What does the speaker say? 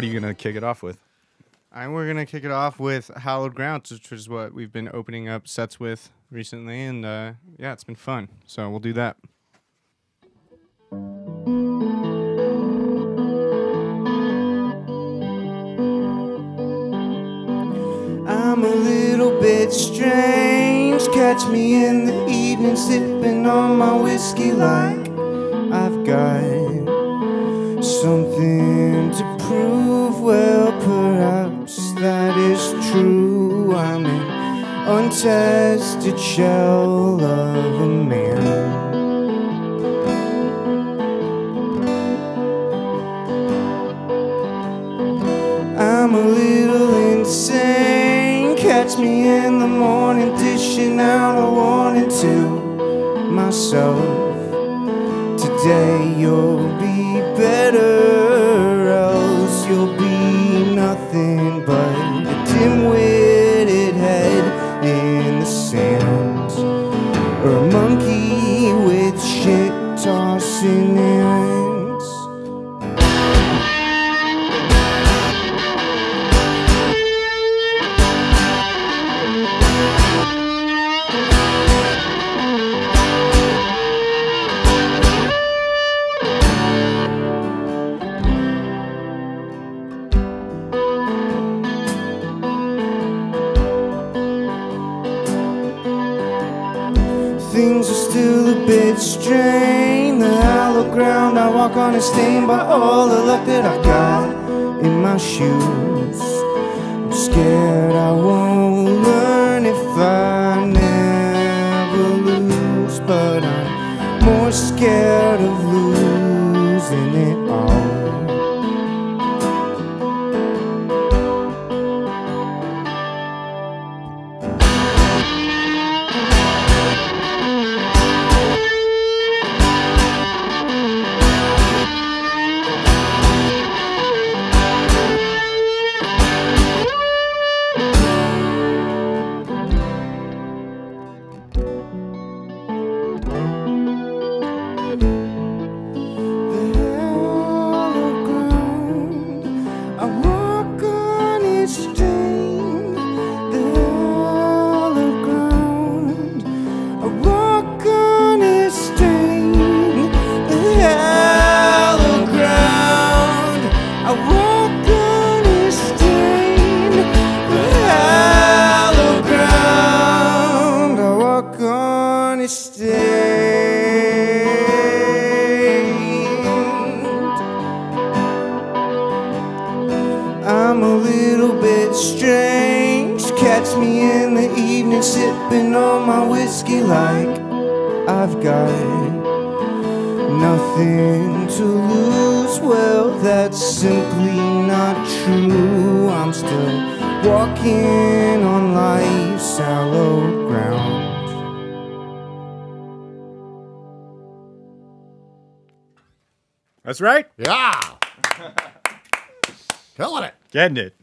what are you going to kick it off with? We're going to kick it off with Hallowed Grounds, which is what we've been opening up sets with recently. And yeah, it's been fun. So we'll do that. I'm a little bit strange. Catch me in the evening sipping on my whiskey like I've got something to prove. Well, perhaps that is true. I'm an untested shell of a man. I'm a little insane. Catch me in the morning dishing out a warning to myself. Today you'll be better, else you'll be nothing but a dim-witted head in the sand, or a monkey with shit tossing hands. Things are still a bit strained. The hallowed ground I walk on is stained by all the luck that I've got in my shoes. I'm scared I won't learn if I never lose, but I'm more scared of losing it all. I'm a little bit strange. Catch me in the evening sipping on my whiskey like I've got nothing to lose. Well, that's simply not true. I'm still walking on life's hallowed ground. That's right. Yeah. Killing it. Getting it.